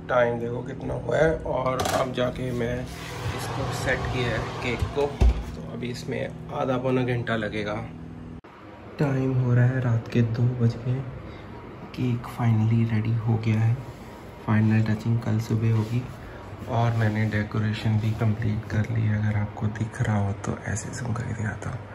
Time देखो कितना हुआ है और अब जाके मैं इसको सेट किया है केक को, तो अभी इसमें आधा पौना घंटा लगेगा। टाइम हो रहा है रात के 2 बज गए। केक फाइनली रेडी हो गया है। फाइनल टचिंग कल सुबह होगी और मैंने डेकोरेशन भी कंप्लीट कर ली है। अगर आपको दिख रहा हो तो ऐसे जूम करके दिखाता हूँ।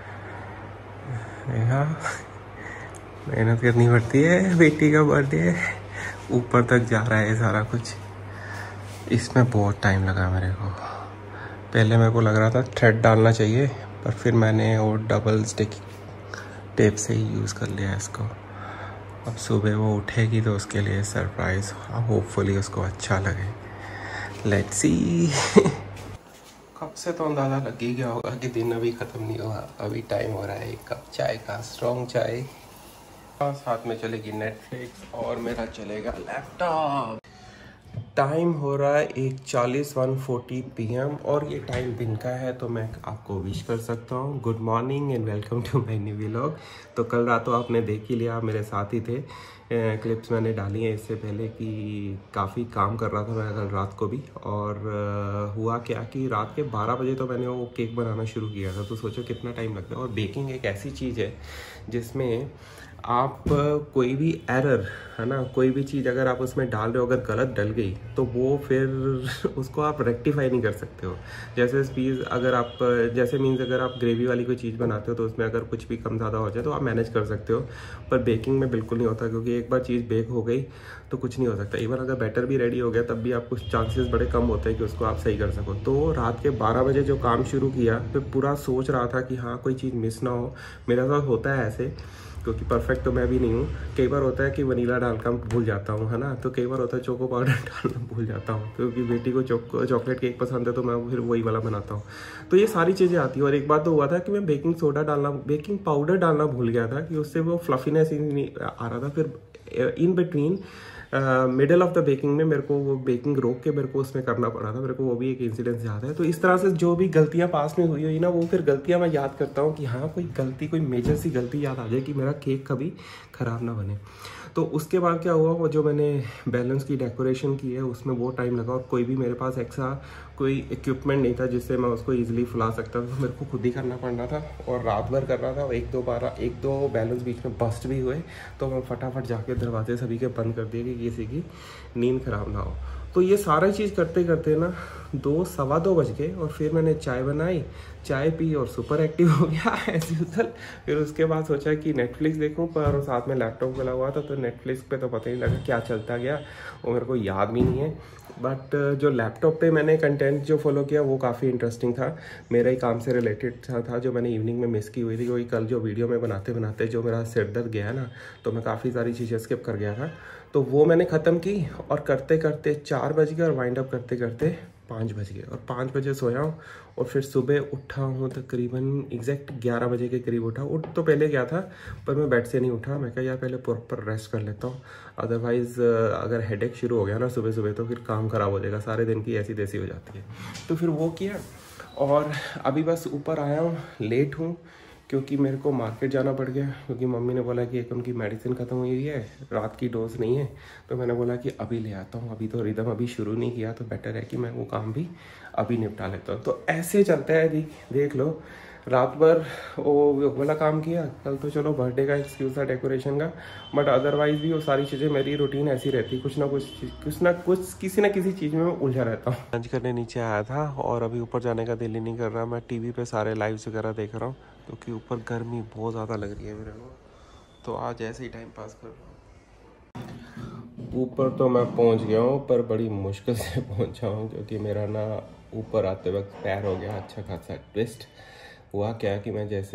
मेहनत करनी पड़ती है, बेटी का बर्थडे ऊपर तक जा रहा है सारा कुछ। इसमें बहुत टाइम लगा मेरे को। पहले मेरे को लग रहा था थ्रेड डालना चाहिए, पर फिर मैंने वो डबल स्टिक टेप से ही यूज़ कर लिया इसको। अब सुबह वो उठेगी तो उसके लिए सरप्राइज़, होपफुली उसको अच्छा लगे। Let's see. कब से तो अंदाज़ा लग ही गया होगा कि दिन अभी ख़त्म नहीं हुआ। अभी टाइम हो रहा है 1 कप चाय का, स्ट्रॉन्ग चाय। साथ में चलेगी नेटफ्लिक्स और मेरा चलेगा लैपटॉप। टाइम हो रहा है 1:40 1:40 PM और ये टाइम दिन का है, तो मैं आपको विश कर सकता हूँ good morning and welcome to my new vlog. तो कल रात तो आपने देख ही लिया, आप मेरे साथ ही थे। क्लिप्स मैंने डाली हैं इससे पहले कि काफ़ी काम कर रहा था मैं कल रात को भी। और हुआ क्या कि रात के 12 बजे तो मैंने वो केक बनाना शुरू किया था। तो सोचो कितना टाइम लगता है। और बेकिंग एक ऐसी चीज़ है जिसमें आप कोई भी एरर है ना, कोई भी चीज़ अगर आप उसमें डाल रहे हो, अगर गलत डल गई तो वो फिर उसको आप रेक्टिफाई नहीं कर सकते हो। जैसे चीज़ अगर आप जैसे मीन्स अगर आप ग्रेवी वाली कोई चीज़ बनाते हो तो उसमें अगर कुछ भी कम ज़्यादा हो जाए तो आप मैनेज कर सकते हो, पर बेकिंग में बिल्कुल नहीं होता, क्योंकि एक बार चीज़ बेक हो गई तो कुछ नहीं हो सकता। इवन अगर बैटर भी रेडी हो गया तब भी आप कुछ चांसेस बड़े कम होते हैं कि उसको आप सही कर सको। तो रात के 12 बजे जो काम शुरू किया, फिर पूरा सोच रहा था कि हाँ कोई चीज़ मिस ना हो। मेरे साथ होता है ऐसे, क्योंकि परफेक्ट तो मैं भी नहीं हूँ। कई बार होता है कि वनीला डालना भूल जाता हूँ, है ना। तो कई बार होता है चोको पाउडर डालना भूल जाता हूँ, क्योंकि बेटी को चॉकलेट केक पसंद है तो मैं फिर वही वाला बनाता हूँ। तो ये सारी चीज़ें आती हैं। और एक बार तो हुआ था कि मैं बेकिंग पाउडर डालना भूल गया था, कि उससे वो फ्लफीनेस नहीं आ रहा था। फिर in between middle of the baking में मेरे को वो बेकिंग रोक के मेरे को उसमें करना पड़ा था। मेरे को वो भी एक इंसिडेंस याद है। तो इस तरह से जो भी गलतियां पास में हुई ना, वो फिर गलतियां मैं याद करता हूँ कि हाँ कोई मेजर सी गलती याद आ जाए कि मेरा केक कभी ख़राब ना बने। तो उसके बाद क्या हुआ, वो जो मैंने बैलेंस की डेकोरेशन की है उसमें वो टाइम लगा। और कोई भी मेरे पास एक्स्ट्रा कोई इक्विपमेंट नहीं था जिससे मैं उसको ईजिली फुला सकता था, तो मेरे को खुद ही करना पड़ रहा था और रात भर कर रहा था। और एक दो बैलेंस बीच में बस्ट भी हुए, तो मैं फटाफट जाके दरवाजे सभी के बंद कर दिए कि किसी की नींद खराब ना हो। तो ये सारा चीज़ करते करते ना 2 सवा 2 बज गए। और फिर मैंने चाय बनाई, चाय पी और सुपर एक्टिव हो गया एज यूजुअल। फिर उसके बाद सोचा कि नेटफ्लिक्स देखूं, पर साथ में लैपटॉप लगा हुआ था तो नेटफ्लिक्स पे तो पता ही लगा क्या चलता गया, वो मेरे को याद भी नहीं है। बट जो लैपटॉप पे मैंने कंटेंट जो फॉलो किया वो काफ़ी इंटरेस्टिंग था, मेरा ही काम से रिलेटेड था जो मैंने इवनिंग में मिस की हुई थी। क्योंकि कल जो वीडियो में बनाते बनाते जो मेरा सिर दर्द गया ना, तो मैं काफ़ी सारी चीज़ें स्किप कर गया था। तो वो मैंने ख़त्म की और करते करते 4 बज गए और वाइंड अप करते करते 5 बज गए। और 5 बजे सोया हूँ और फिर सुबह उठा हूँ तकरीबन एग्जैक्ट 11 बजे के करीब उठा। उठ तो पहले गया था पर मैं बेड से नहीं उठा। मैं कहा यार पहले प्रॉपर रेस्ट कर लेता हूँ, अदरवाइज़ अगर हेडेक शुरू हो गया ना सुबह सुबह तो फिर काम ख़राब हो जाएगा, सारे दिन की ऐसी तैसी हो जाती है। तो फिर वो किया और अभी बस ऊपर आया हूँ, लेट हूँ क्योंकि मेरे को मार्केट जाना पड़ गया। क्योंकि मम्मी ने बोला कि एक उनकी मेडिसिन ख़त्म हुई है, रात की डोज नहीं है। तो मैंने बोला कि अभी ले आता हूँ, अभी तो रिदम अभी शुरू नहीं किया, तो बेटर है कि मैं वो काम भी अभी निपटा लेता हूँ। तो ऐसे चलता है अभी, देख लो रात भर वो वाला काम किया। कल तो चलो बर्थडे का एक्सक्यूज़ था डेकोरेशन का, बट अदरवाइज़ भी वो सारी चीज़ें मेरी रूटीन ऐसी रहती, कुछ ना कुछ किसी ना किसी चीज़ में मैं उलझा रहता हूँ। लंच करने नीचे आया था और अभी ऊपर जाने का दिल ही नहीं कर रहा। मैं टीवी पे सारे लाइव्स वगैरह देख रहा हूँ क्योंकि ऊपर गर्मी बहुत ज़्यादा लग रही है मेरे को, तो आज ऐसे ही टाइम पास कर रहा हूँ। ऊपर तो मैं पहुँच गया हूँ पर बड़ी मुश्किल से पहुँचा हूँ, क्योंकि मेरा ना ऊपर आते वक्त पैर हो गया अच्छा खासा ट्विस्ट। हुआ क्या कि मैं जैसे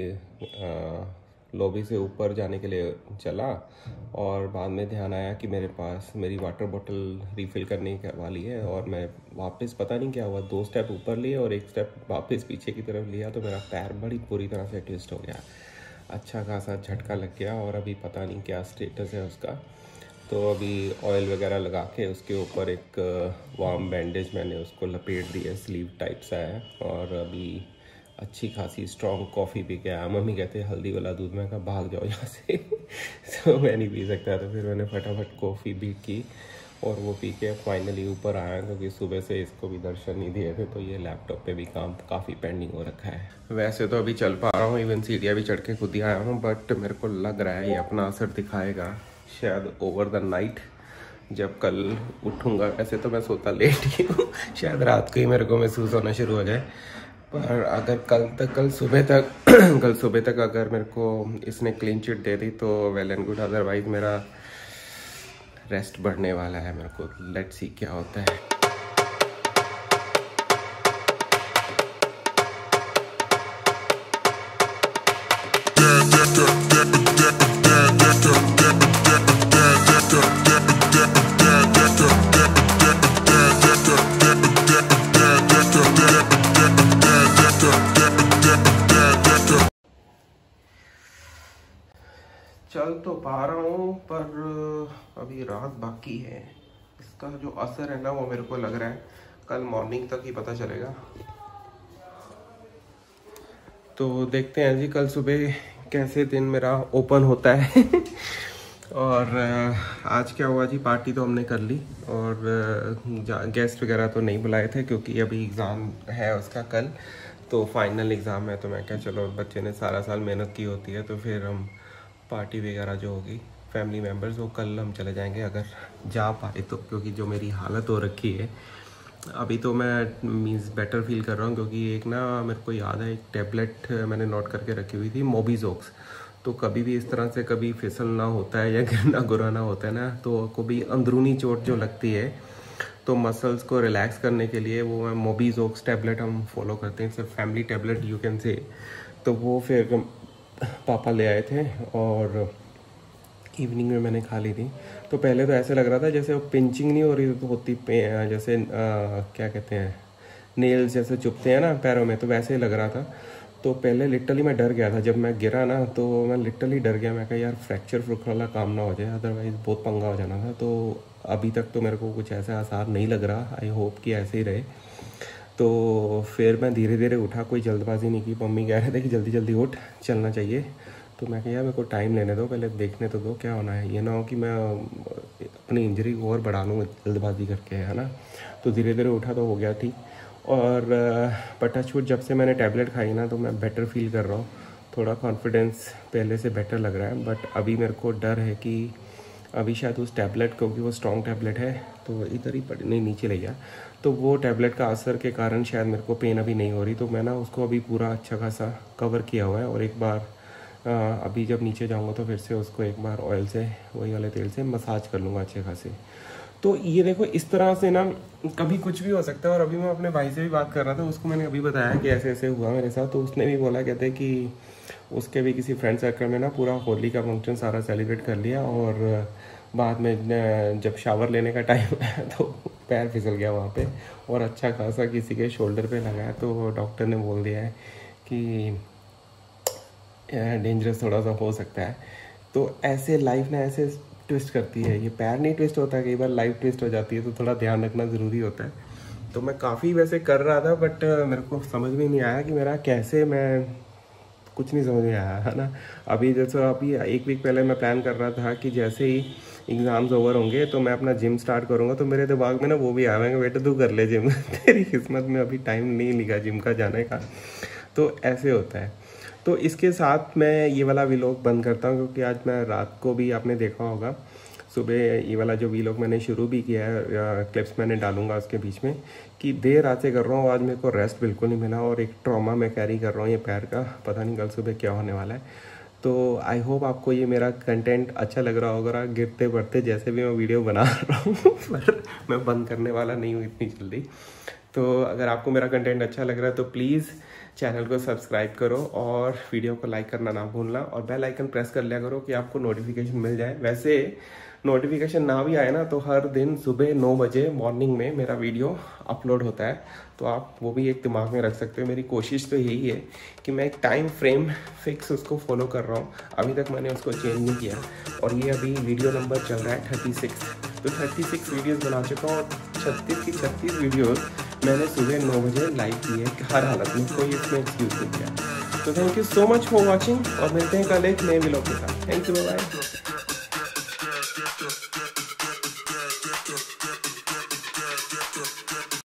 ही लॉबी से ऊपर जाने के लिए चला और बाद में ध्यान आया कि मेरे पास मेरी वाटर बोतल रिफ़िल करने वाली है, और मैं वापस पता नहीं क्या हुआ 2 स्टेप ऊपर लिए और 1 स्टेप वापस पीछे की तरफ लिया, तो मेरा पैर बड़ी बुरी तरह से ट्विस्ट हो गया, अच्छा खासा झटका लग गया और अभी पता नहीं क्या स्टेटस है उसका। तो अभी ऑयल वगैरह लगा के उसके ऊपर एक वार्म बैंडेज मैंने उसको लपेट दिया, स्लीव टाइप सा है। और अभी अच्छी खासी स्ट्रॉन्ग कॉफ़ी पी के आया। मम्मी कहते हैं हल्दी वाला दूध, मैं कहा भाग जाओ यहाँ से तो मैं नहीं पी सकता, तो फिर मैंने फटाफट कॉफ़ी भी की और वो पी के फाइनली ऊपर आया, क्योंकि सुबह से इसको भी दर्शन नहीं दिए थे, तो ये लैपटॉप पे भी काम काफ़ी पेंडिंग हो रखा है। वैसे तो अभी चल पा रहा हूँ, इवन सीढ़ियाँ भी चढ़ के खुद ही आया हूँ, बट मेरे को लग रहा है ये अपना असर दिखाएगा शायद ओवर द नाइट, जब कल उठूँगा। वैसे तो मैं सोता लेट ही हूँ, शायद रात को ही मेरे को महसूस होना शुरू हो जाए, पर अगर कल सुबह तक अगर मेरे को इसने क्लीन चिट दे दी तो वेल एंड गुड, अदरवाइज मेरा रेस्ट बढ़ने वाला है मेरे को। लेट्स सी क्या होता है। चल तो पा रहा हूँ, पर अभी रात बाकी है। इसका जो असर है ना, वो मेरे को लग रहा है कल मॉर्निंग तक ही पता चलेगा। तो देखते हैं जी कल सुबह कैसे दिन मेरा ओपन होता है। और आज क्या हुआ जी, पार्टी तो हमने कर ली, और गेस्ट वगैरह तो नहीं बुलाए थे, क्योंकि अभी एग्ज़ाम है उसका कल, तो फाइनल एग्ज़ाम है। तो मैं क्या, चलो बच्चे ने सारा साल मेहनत की होती है, तो फिर हम पार्टी वगैरह जो होगी फैमिली मेम्बर्स, वो कल हम चले जाएंगे अगर जा पाए तो। क्योंकि जो मेरी हालत हो रखी है अभी, तो मैं मीन्स बेटर फील कर रहा हूँ, क्योंकि एक ना मेरे को याद है एक टैबलेट मैंने नोट करके रखी हुई थी, मोबिजोक्स। तो कभी भी इस तरह से कभी फिसलना होता है या गिरना गुराना होता है ना, तो कभी अंदरूनी चोट जो लगती है, तो मसल्स को रिलैक्स करने के लिए वो मोबिजोक्स टैबलेट हम फॉलो करते हैं, सिर्फ family tablet you can say. तो वो फिर पापा ले आए थे और इवनिंग में मैंने खा ली थी। तो पहले तो ऐसे लग रहा था जैसे वो पिंचिंग नहीं हो रही होती, जैसे क्या कहते हैं, नेल्स जैसे चुभते हैं ना पैरों में, तो वैसे ही लग रहा था। तो पहले लिटरली मैं डर गया था, जब मैं गिरा ना तो मैं लिटरली डर गया। मैं कहा यार फ्रैक्चर वाला काम ना हो जाए, अदरवाइज़ बहुत पंगा हो जाना था। तो अभी तक तो मेरे को कुछ ऐसा आसार नहीं लग रहा, आई होप कि ऐसे ही रहे। तो फिर मैं धीरे धीरे उठा, कोई जल्दबाजी नहीं की। मम्मी कह रहे थे कि जल्दी जल्दी उठ, चलना चाहिए। तो मैं कहा यार मेरे को टाइम लेने दो, पहले देखने तो दो क्या होना है, ये ना हो कि मैं अपनी इंजरी को और बढ़ा लूँ जल्दबाजी करके, है ना। तो धीरे धीरे उठा तो हो गया ठीक। और पटाछूट जब से मैंने टैबलेट खाई ना, तो मैं बेटर फील कर रहा हूँ, थोड़ा कॉन्फिडेंस पहले से बेटर लग रहा है। बट अभी मेरे को डर है कि अभी शायद उस टैबलेट, क्योंकि वो स्ट्रॉन्ग टैबलेट है, तो इधर ही पड़ने नीचे ले गया, तो वो टैबलेट का असर के कारण शायद मेरे को पेन अभी नहीं हो रही। तो मैं ना उसको अभी पूरा अच्छा खासा कवर किया हुआ है, और एक बार अभी जब नीचे जाऊंगा तो फिर से उसको एक बार ऑयल से, वही वाले तेल से मसाज कर लूँगा अच्छे खासे। तो ये देखो इस तरह से ना कभी कुछ भी हो सकता है। और अभी मैं अपने भाई से भी बात कर रहा था, उसको मैंने अभी बताया कि ऐसे ऐसे हुआ मेरे साथ, तो उसने भी बोला, कहते कि उसके भी किसी फ्रेंड सर्कल में ना पूरा होली का फंक्शन सारा सेलिब्रेट कर लिया, और बाद में जब शावर लेने का टाइम आया तो पैर फिसल गया वहाँ पे, और अच्छा खासा किसी के शोल्डर पे लगा है। तो डॉक्टर ने बोल दिया है कि डेंजरस थोड़ा सा हो सकता है। तो ऐसे लाइफ ना ऐसे ट्विस्ट करती है, ये पैर नहीं ट्विस्ट होता, कई बार लाइफ ट्विस्ट हो जाती है, तो थोड़ा ध्यान रखना ज़रूरी होता है। तो मैं काफ़ी वैसे कर रहा था, बट मेरे को समझ में नहीं आया कि मेरा कैसे, मैं कुछ नहीं समझ में आया, है ना। अभी जैसे अभी एक वीक पहले मैं प्लान कर रहा था कि जैसे ही एग्ज़ाम्स ओवर होंगे तो मैं अपना जिम स्टार्ट करूँगा, तो मेरे दिमाग में ना वो भी आएंगे, बेटा तू कर ले जिम। तेरी किस्मत में अभी टाइम नहीं लिखा जिम का जाने का। तो ऐसे होता है। तो इसके साथ मैं ये वाला व्लॉग बंद करता हूँ, क्योंकि आज मैं रात को भी आपने देखा होगा, सुबह ये वाला जो व्लॉग मैंने शुरू भी किया है, क्लिप्स मैंने डालूंगा उसके बीच में, कि देर रात से कर रहा हूँ। आज मेरे को रेस्ट बिल्कुल नहीं मिला, और एक ट्रॉमा मैं कैरी कर रहा हूँ ये पैर का, पता नहीं कल सुबह क्या होने वाला है। तो आई होप आपको ये मेरा कंटेंट अच्छा लग रहा होगा, गिरते बढ़ते जैसे भी मैं वीडियो बना रहा हूँ। पर मैं बंद करने वाला नहीं हूँ इतनी जल्दी। तो अगर आपको मेरा कंटेंट अच्छा लग रहा है तो प्लीज़ चैनल को सब्सक्राइब करो, और वीडियो को लाइक करना ना भूलना, और बेल आइकन प्रेस कर लिया करो कि आपको नोटिफिकेशन मिल जाए। वैसे नोटिफिकेशन ना भी आए ना, तो हर दिन सुबह 9 बजे मॉर्निंग में मेरा वीडियो अपलोड होता है, तो आप वो भी एक दिमाग में रख सकते हो। मेरी कोशिश तो यही है कि मैं एक टाइम फ्रेम फिक्स उसको फॉलो कर रहा हूँ, अभी तक मैंने उसको चेंज नहीं किया। और ये अभी वीडियो नंबर चल रहा है 36, तो 36 वीडियोज़ बना चुका हूँ, और 36 की 36 वीडियोज़ मैंने सुबह 9 बजे लाइव की है, हर हालत में, कोई इसमें एक्सक्यूज नहीं किया। तो thank you so much for watching, और मिलते हैं कल एक नए व्लॉग के साथ। Thank you, bye.